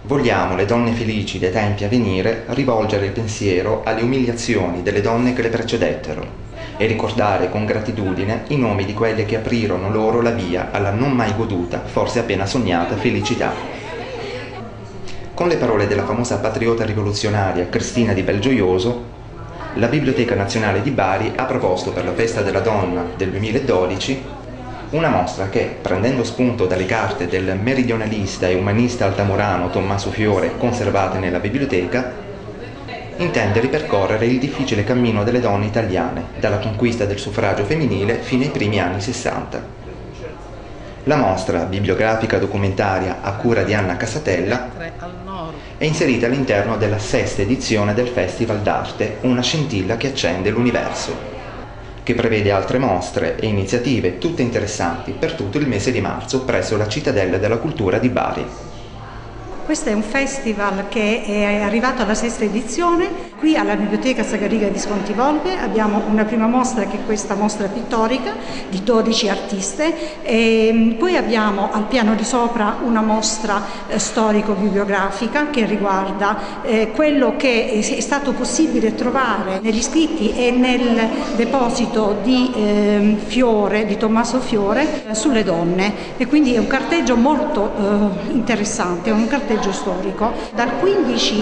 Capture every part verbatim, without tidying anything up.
Vogliamo, le donne felici dei tempi a venire, rivolgere il pensiero alle umiliazioni delle donne che le precedettero e ricordare con gratitudine i nomi di quelle che aprirono loro la via alla non mai goduta, forse appena sognata felicità. Con le parole della famosa patriota rivoluzionaria Cristina di Belgioioso, la Biblioteca Nazionale di Bari ha proposto per la Festa della Donna del duemiladodici una mostra che, prendendo spunto dalle carte del meridionalista e umanista altamurano Tommaso Fiore conservate nella biblioteca, intende ripercorrere il difficile cammino delle donne italiane, dalla conquista del suffragio femminile fino ai primi anni sessanta. La mostra, bibliografica documentaria a cura di Anna Casatella, è inserita all'interno della sesta edizione del Festival d'Arte Una scintilla che accende l'universo, che prevede altre mostre e iniziative tutte interessanti per tutto il mese di marzo presso la Cittadella della Cultura di Bari. Questo è un festival che è arrivato alla sesta edizione. Qui alla Biblioteca Sagariga di Scontivolpe abbiamo una prima mostra che è questa mostra pittorica di dodici artiste e poi abbiamo al piano di sopra una mostra eh, storico-bibliografica che riguarda eh, quello che è stato possibile trovare negli scritti e nel deposito di eh, Fiore, di Tommaso Fiore, eh, sulle donne, e quindi è un carteggio molto eh, interessante, è un carteggio storico. Dal quindici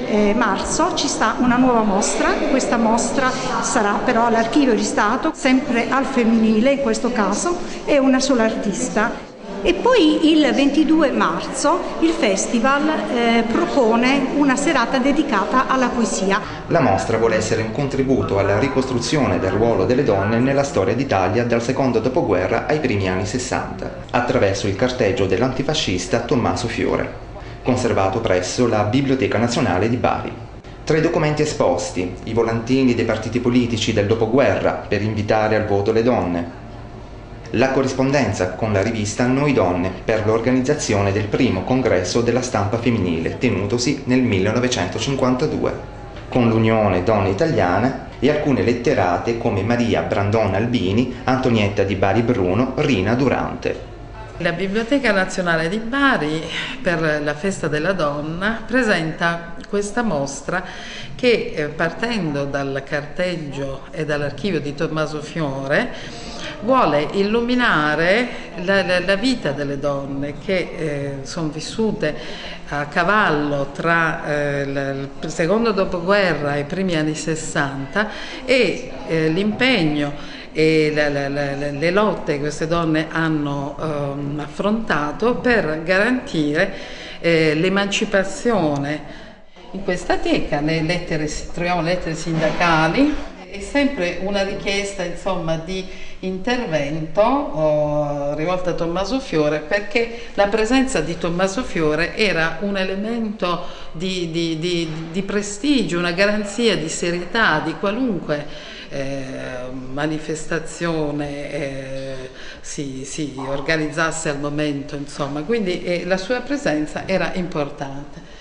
marzo ci sta una nuova mostra. Questa mostra sarà però all'Archivio di Stato, sempre al femminile in questo caso, è una sola artista. E poi il ventidue marzo il festival eh, propone una serata dedicata alla poesia. La mostra vuole essere un contributo alla ricostruzione del ruolo delle donne nella storia d'Italia dal secondo dopoguerra ai primi anni sessanta, attraverso il carteggio dell'antifascista Tommaso Fiore, conservato presso la Biblioteca Nazionale di Bari. Tra i documenti esposti, i volantini dei partiti politici del dopoguerra per invitare al voto le donne, la corrispondenza con la rivista Noi Donne per l'organizzazione del primo congresso della stampa femminile tenutosi nel millenovecentocinquantadue, con l'Unione Donne Italiane e alcune letterate come Maria Brandona Albini, Antonietta di Bari Bruno, Rina Durante. La Biblioteca Nazionale di Bari per la Festa della Donna presenta questa mostra che, partendo dal carteggio e dall'archivio di Tommaso Fiore, vuole illuminare la, la, la vita delle donne che eh, sono vissute a cavallo tra eh, il secondo dopoguerra e i primi anni sessanta e eh, l'impegno e le, le, le, le lotte che queste donne hanno um, affrontato per garantire eh, l'emancipazione. In questa teca le lettere, troviamo lettere sindacali, è sempre una richiesta, insomma, di intervento oh, rivolta a Tommaso Fiore, perché la presenza di Tommaso Fiore era un elemento di, di, di, di prestigio, una garanzia di serietà di qualunque Eh, manifestazione eh, si, si organizzasse al momento, insomma, quindi eh, la sua presenza era importante.